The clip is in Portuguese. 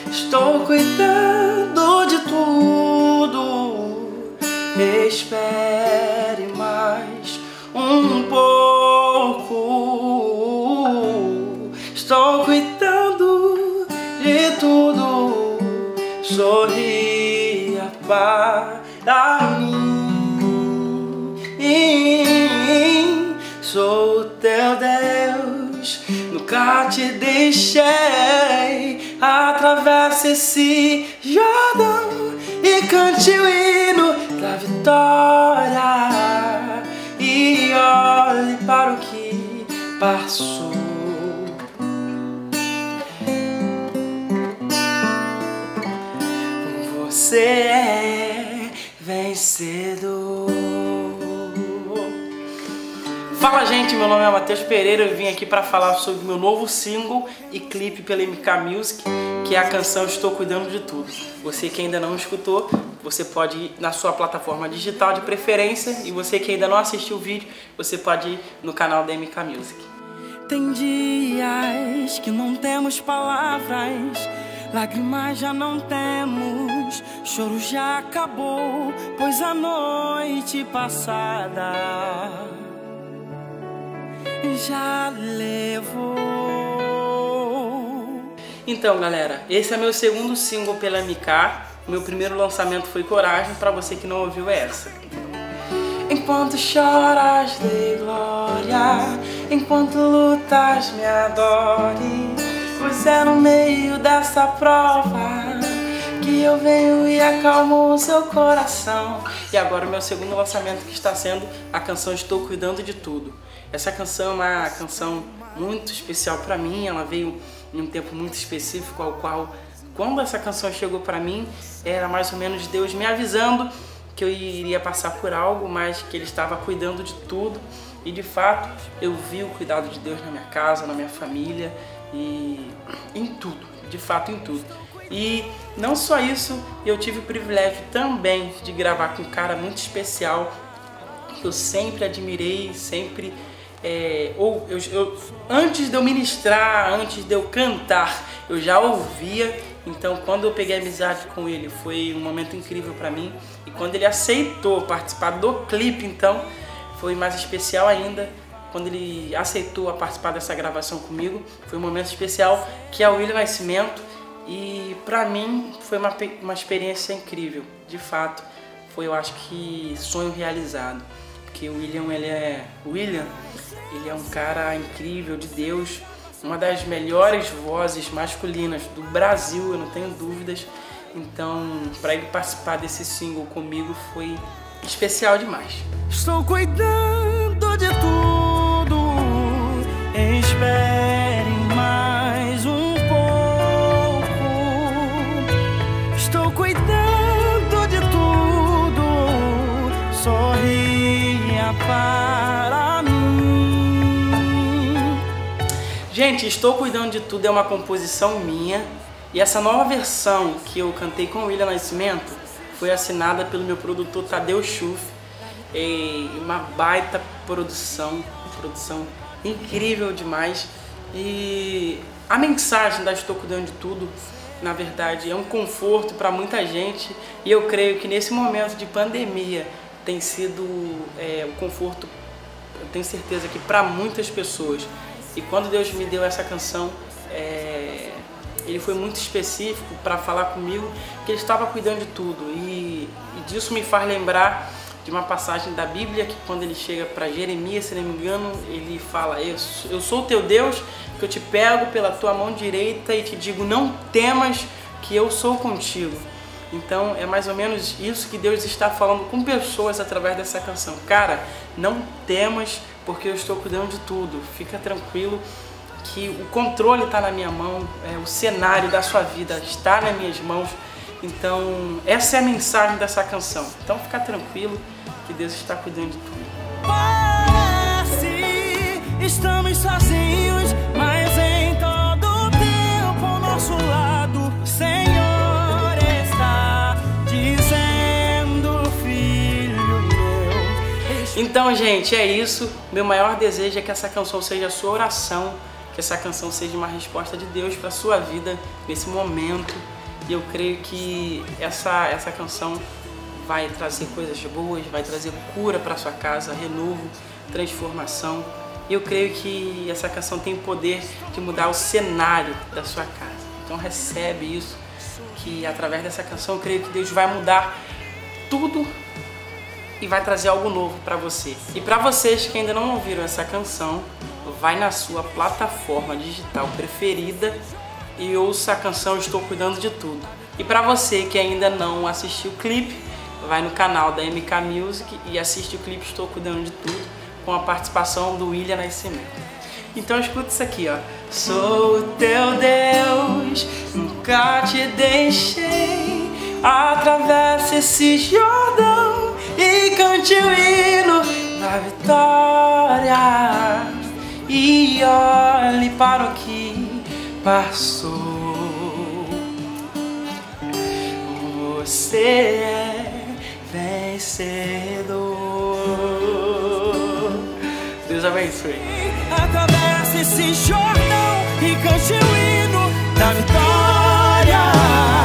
estou cuidando de tudo. Espere mais um pouco. Estou cuidando de tudo. Sorria para mim. Sou teu Deus, nunca te deixei. Atravesse esse Jordão e cante o hino da vitória e olhe para o que passou. Você é vencedor. Fala, gente, meu nome é Matheus Pereira. Eu vim aqui para falar sobre meu novo single e clipe pela MK Music, que é a canção Estou Cuidando de Tudo. Você que ainda não escutou, você pode ir na sua plataforma digital de preferência, e você que ainda não assistiu o vídeo, você pode ir no canal da MK Music. Tem dias que não temos palavras, lágrimas já não temos, choro já acabou, pois a noite passada já levou. Então, galera, esse é meu segundo single pela MK. Meu primeiro lançamento foi Coragem, pra você que não ouviu essa. Enquanto choras, dê glória, enquanto lutas, me adore, pois é no meio dessa prova que eu venho e acalmo o seu coração. E agora o meu segundo lançamento, que está sendo a canção Estou Cuidando de Tudo. Essa canção é uma canção muito especial pra mim. Ela veio em um tempo muito específico, ao qual, quando essa canção chegou pra mim, era mais ou menos Deus me avisando que eu iria passar por algo, mas que Ele estava cuidando de tudo. E de fato, eu vi o cuidado de Deus na minha casa, na minha família e em tudo, de fato em tudo. E não só isso, eu tive o privilégio também de gravar com um cara muito especial, que eu sempre admirei, sempre... antes de eu ministrar, antes de eu cantar, eu já ouvia. Então, quando eu peguei amizade com ele, foi um momento incrível pra mim. E quando ele aceitou participar do clipe, então, foi mais especial ainda. Quando ele aceitou participar dessa gravação comigo, foi um momento especial, que é o William Nascimento. E pra mim, foi uma experiência incrível. De fato, foi, eu acho que, sonho realizado. Porque o William, ele é um cara incrível, de Deus, uma das melhores vozes masculinas do Brasil, eu não tenho dúvidas. Então, para ele participar desse single comigo foi especial demais. Estou cuidando de tudo, espere mais um pouco. Estou cuidando de tudo, sorria para mim. Gente, Estou Cuidando de Tudo é uma composição minha, e essa nova versão que eu cantei com o William Nascimento foi assinada pelo meu produtor Tadeu Schuff. Uma baita produção incrível demais. E a mensagem da Estou Cuidando de Tudo, na verdade, é um conforto para muita gente, e eu creio que nesse momento de pandemia tem sido um conforto, eu tenho certeza que para muitas pessoas. E quando Deus me deu essa canção, Ele foi muito específico para falar comigo que Ele estava cuidando de tudo. E disso me faz lembrar de uma passagem da Bíblia, que quando ele chega para Jeremias, se não me engano, ele fala: eu sou o teu Deus, que eu te pego pela tua mão direita e te digo, não temas, que eu sou contigo. Então é mais ou menos isso que Deus está falando com pessoas através dessa canção. Cara, não temas, porque eu estou cuidando de tudo. Fica tranquilo que o controle está na minha mão, o cenário da sua vida está nas minhas mãos. Então essa é a mensagem dessa canção. Então fica tranquilo que Deus está cuidando de tudo. Parece estamos sozinhos, mas em todo tempo ao nosso lado o Senhor está dizendo, filho meu. Então, gente, é isso. Meu maior desejo é que essa canção seja a sua oração, que essa canção seja uma resposta de Deus para a sua vida nesse momento. E eu creio que essa canção vai trazer coisas boas, vai trazer cura para sua casa, renovo, transformação. E eu creio que essa canção tem o poder de mudar o cenário da sua casa. Então recebe isso, que através dessa canção eu creio que Deus vai mudar tudo e vai trazer algo novo para você. E para vocês que ainda não ouviram essa canção, vai na sua plataforma digital preferida e ouça a canção Estou Cuidando de Tudo. E para você que ainda não assistiu o clipe, vai no canal da MK Music e assiste o clipe Estou Cuidando de Tudo, com a participação do William Nascimento. Então escuta isso aqui, ó. Sou o teu Deus, nunca te deixei. Atravesse esse Jordão e cante o hino da vitória. E olhe para o que passou. Você é vencedor. Deus abençoe. Atravesse esse Jordão e cante o hino da vitória.